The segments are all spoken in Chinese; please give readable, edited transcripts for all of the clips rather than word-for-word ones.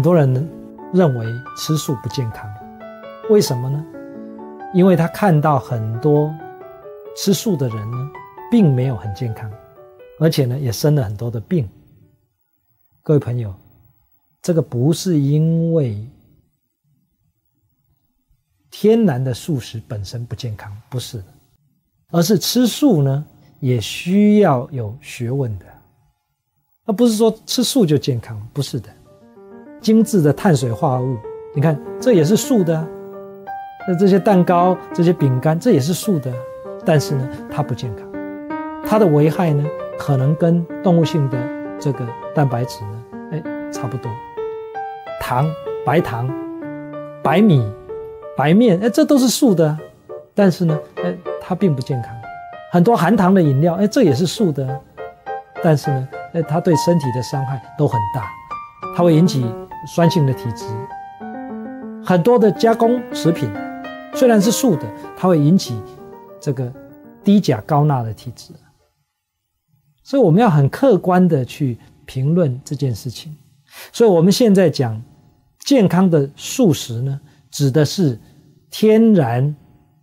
多人认为吃素不健康，为什么呢？因为他看到很多吃素的人呢，并没有很健康，而且呢，也生了很多的病。各位朋友，这个不是因为天然的素食本身不健康，不是的，而是吃素呢，也需要有学问的。而不是说吃素就健康，不是的。精致的碳水化合物，你看这也是素的啊，那这些蛋糕、这些饼干，这也是素的啊，但是呢，它不健康，它的危害呢，可能跟动物性的这个蛋白质呢，差不多。糖、白糖、白米、白面，这都是素的啊，但是呢，它并不健康。很多含糖的饮料，这也是素的啊，但是呢，它对身体的伤害都很大，它会引起酸性的体质。很多的加工食品虽然是素的，它会引起这个低钾高钠的体质。所以我们要很客观的去评论这件事情。所以我们现在讲健康的素食呢，指的是天然，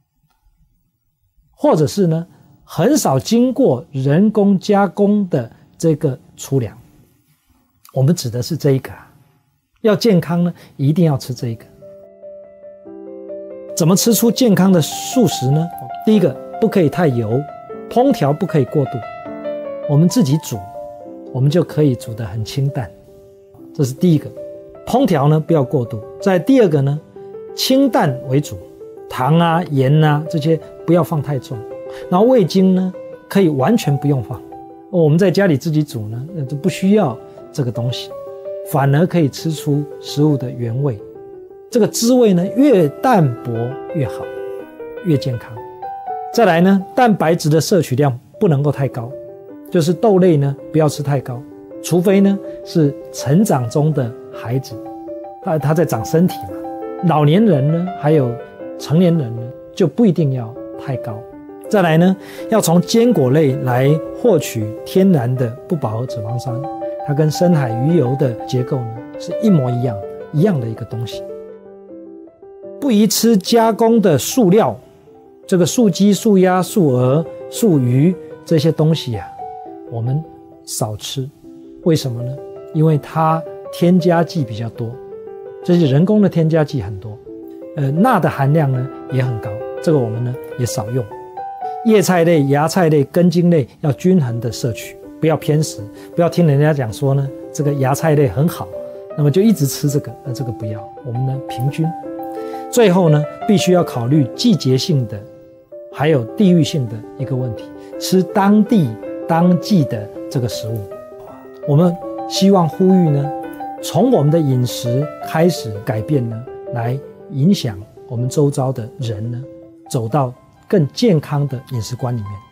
或者是呢很少经过人工加工的这个粗粮，我们指的是这一个。要健康呢，一定要吃这一个。怎么吃出健康的素食呢？第一个，不可以太油，烹调不可以过度。我们自己煮，我们就可以煮得很清淡，这是第一个。烹调呢不要过度。再第二个呢，清淡为主，糖啊、盐啊这些不要放太重。然后味精呢，可以完全不用放。我们在家里自己煮呢，就不需要这个东西，反而可以吃出食物的原味。这个滋味呢，越淡薄越好，越健康。再来呢，蛋白质的摄取量不能够太高，就是豆类呢不要吃太高，除非呢是成长中的孩子，他在长身体嘛。老年人呢，还有成年人呢，就不一定要太高。再来呢，要从坚果类来获取天然的不饱和脂肪酸，它跟深海鱼油的结构呢是一模一样的一个东西。不宜吃加工的素料，这个素鸡、素鸭、素鹅、素鱼这些东西啊，我们少吃。为什么呢？因为它添加剂比较多，这些人工的添加剂很多，钠的含量呢也很高，这个我们呢也少用。叶菜类、芽菜类、根茎类要均衡的摄取，不要偏食，不要听人家讲说呢这个芽菜类很好，那么就一直吃这个，这个不要，我们呢平均。最后呢，必须要考虑季节性的还有地域性的一个问题，吃当地当季的这个食物。我们希望呼吁呢，从我们的饮食开始改变呢，来影响我们周遭的人呢，走到更健康的饮食观里面。